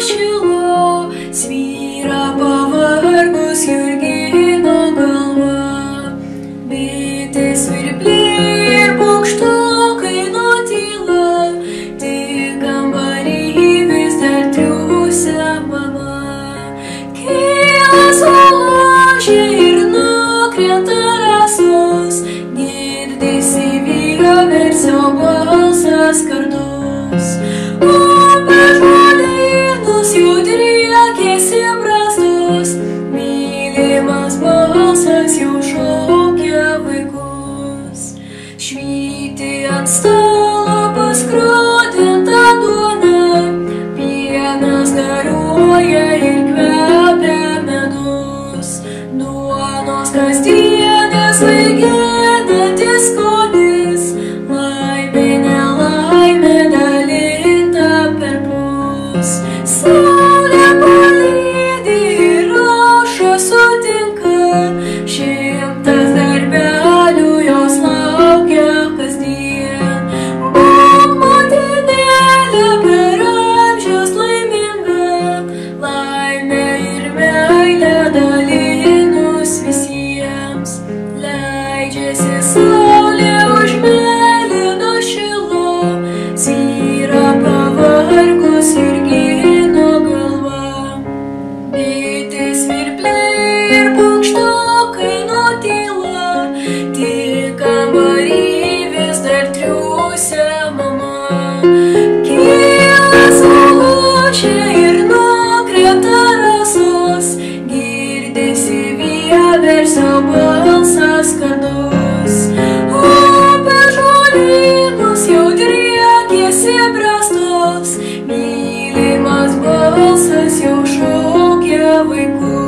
nušilo, svyra pavargus Jurgino galva. Bitės svirplė ir paukštukai nutyla, tik kambarį vis dar triūsia mama. Kyla sulaužė ir nukrenta rasos, girdisi vieversio balsas skardus. Apie žolynus jų driekiasi brastos, mylimas balsas jau šaukia vaikus. Švyti ant stalo paskrudinta duona, pienas garuoja ir kvepia medus. Duonos kasdienės svaiginantis skonis, laimė nelaimė dalinta perpus. Saulė palydi ir aušra sutinka, šimtas darbelių jos laukia kasdien. Būk motinėlė per amžius laiminga, laimė ir meilė dalinus visiems. Leidžiasi saulė už mėlyno šilo, svyra pavargus Jurgino galva. Bitės svirplė ir paukštukai nutyla, tik kambarį vis dar triūsia mama. Kyla saulutė ir nukrenta rasos, girdisi vieversio balsas skardus. Apie žolynus jau driekiasi brastos, mylimas balsas jau šaukia vaikus.